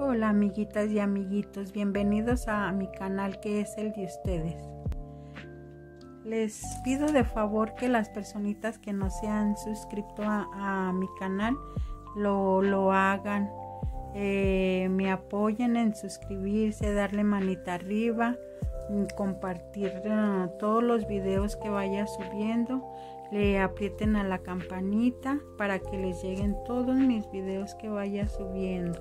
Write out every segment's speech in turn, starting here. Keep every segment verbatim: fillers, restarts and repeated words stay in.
Hola amiguitas y amiguitos, bienvenidos a mi canal que es el de ustedes. Les pido de favor que las personitas que no se han suscrito a, a mi canal lo, lo hagan, eh, me apoyen en suscribirse, darle manita arriba, compartir uh, todos los videos que vaya subiendo, le aprieten a la campanita para que les lleguen todos mis videos que vaya subiendo.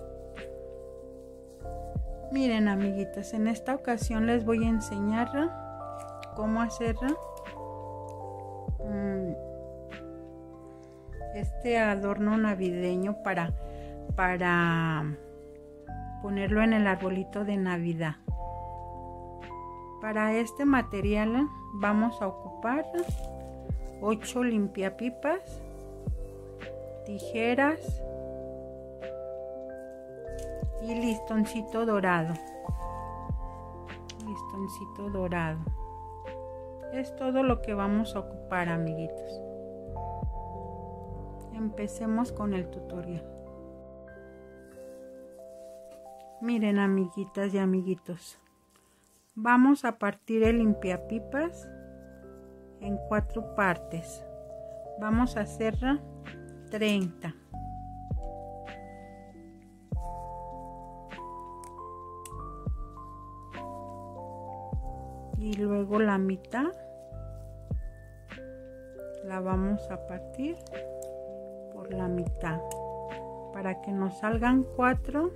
Miren amiguitos, en esta ocasión les voy a enseñar cómo hacer um, este adorno navideño para, para ponerlo en el arbolito de Navidad. Para este material vamos a ocupar ocho limpiapipas, tijeras y listoncito dorado. Listoncito dorado. Es todo lo que vamos a ocupar, amiguitos. Empecemos con el tutorial. Miren, amiguitas y amiguitos. Vamos a partir el limpiapipas en cuatro partes. Vamos a hacer treinta. Y luego la mitad la vamos a partir por la mitad para que nos salgan cuatro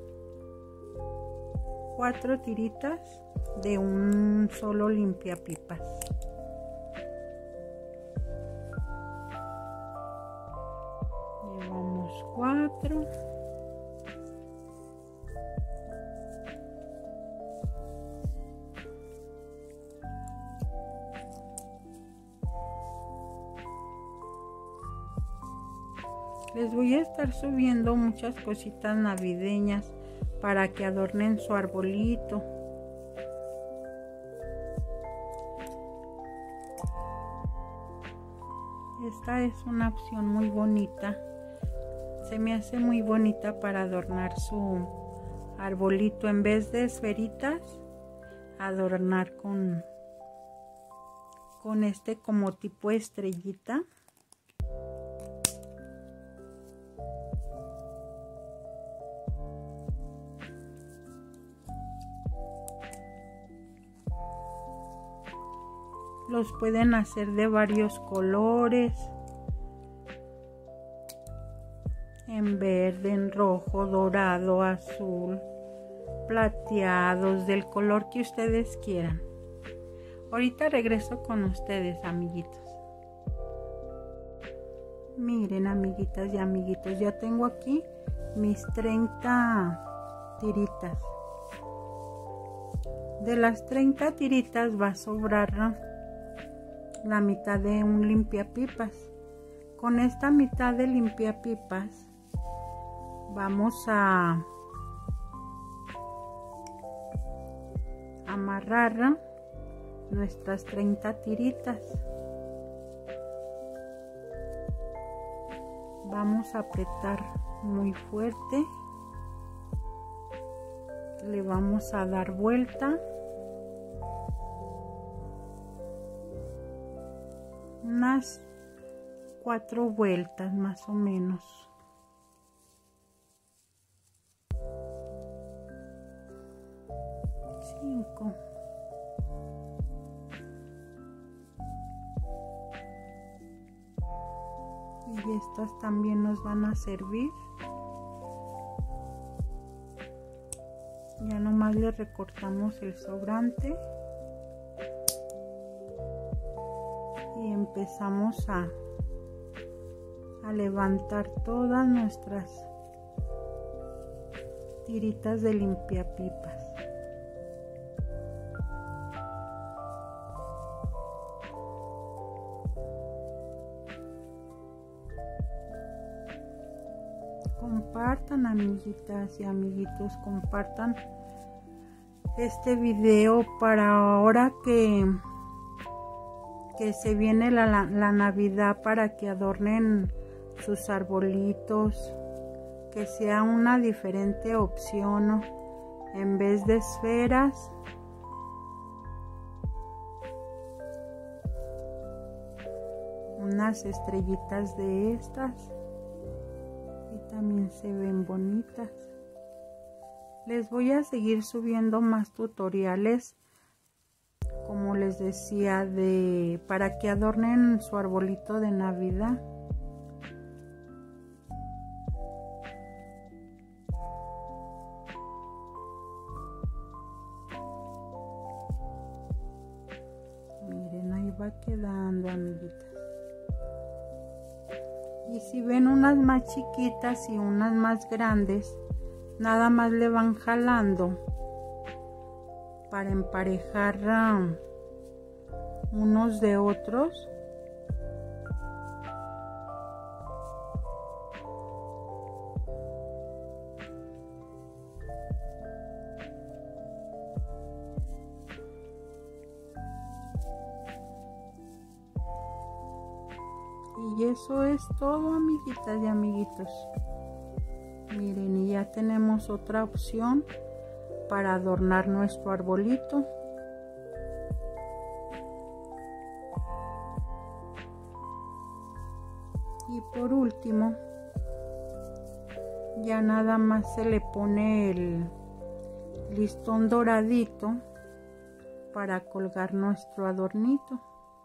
cuatro tiritas de un solo limpiapipas. Llevamos cuatro. Les voy a estar subiendo muchas cositas navideñas para que adornen su arbolito. Esta es una opción muy bonita. Se me hace muy bonita para adornar su arbolito. En vez de esferitas, adornar con, con este como tipo estrellita. Los pueden hacer de varios colores, en verde, en rojo, dorado, azul, plateados, del color que ustedes quieran. Ahorita regreso con ustedes, amiguitos. Miren, amiguitas y amiguitos, ya tengo aquí mis treinta tiritas. De las treinta tiritas va a sobrar la mitad de un limpiapipas. Con esta mitad de limpiapipas vamos a amarrar nuestras treinta tiritas. Vamos a apretar muy fuerte, le vamos a dar vuelta. Unas cuatro vueltas más o menos. Cinco. Y estas también nos van a servir. Ya nomás le recortamos el sobrante. Y empezamos a, a levantar todas nuestras tiritas de limpiapipas. Compartan, amiguitas y amiguitos, compartan este video para ahora que que se viene la, la, la Navidad, para que adornen sus arbolitos, que sea una diferente opción, ¿no? En vez de esferas, unas estrellitas de estas, y también se ven bonitas. Les voy a seguir subiendo más tutoriales, como les decía, de para que adornen su arbolito de Navidad. Miren, ahí va quedando, amiguitas. Y si ven unas más chiquitas y unas más grandes, nada más le van jalando para emparejar um, unos de otros. Y eso es todo, amiguitas y amiguitos. Miren, y ya tenemos otra opción para adornar nuestro arbolito. Y por último, ya nada más se le pone el listón doradito para colgar nuestro adornito.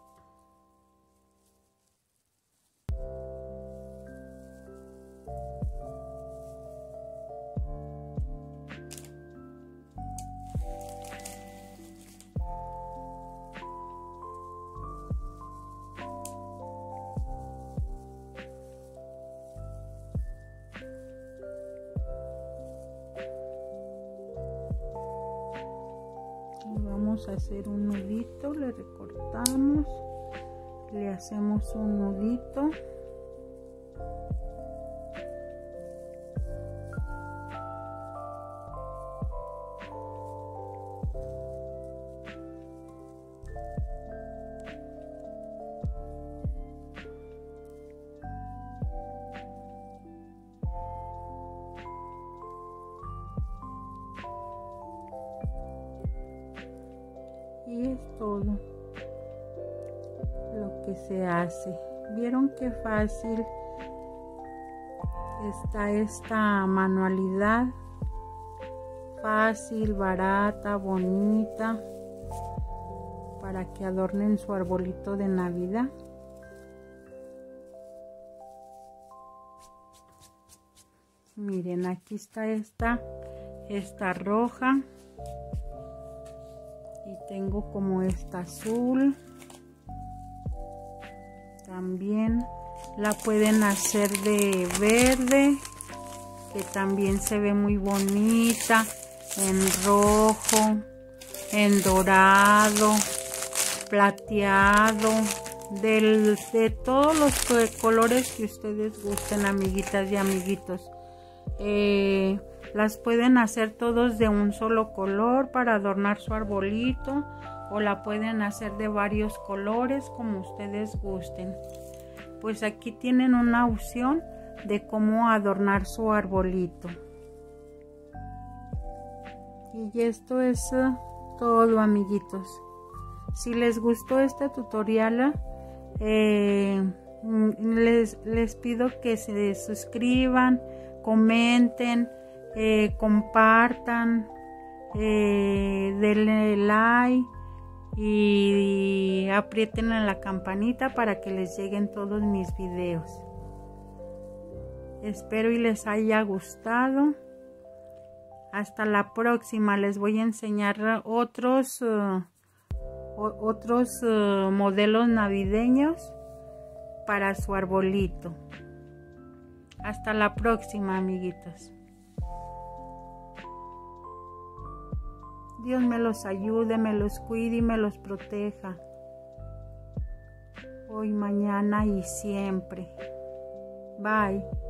Vamos a hacer un nudito, le recortamos, le hacemos un nudito. Y es todo lo que se hace. ¿Vieron qué fácil está esta manualidad? Fácil, barata, bonita, para que adornen su arbolito de Navidad. Miren, aquí está esta, esta roja. Y tengo como esta azul. También la pueden hacer de verde, que también se ve muy bonita, en rojo, en dorado, plateado, del, de todos los colores que ustedes gusten, amiguitas y amiguitos. Eh, las pueden hacer todos de un solo color para adornar su arbolito, o la pueden hacer de varios colores como ustedes gusten. Pues aquí tienen una opción de cómo adornar su arbolito. Y esto es uh, todo, amiguitos. Si les gustó este tutorial, eh, les, les pido que se suscriban, comenten, Eh, compartan, eh, denle like y, y aprieten en la campanita para que les lleguen todos mis videos. Espero y les haya gustado. Hasta la próxima. Les voy a enseñar otros uh, otros uh, modelos navideños para su arbolito. Hasta la próxima, amiguitos. Dios me los ayude, me los cuide y me los proteja. Hoy, mañana y siempre. Bye.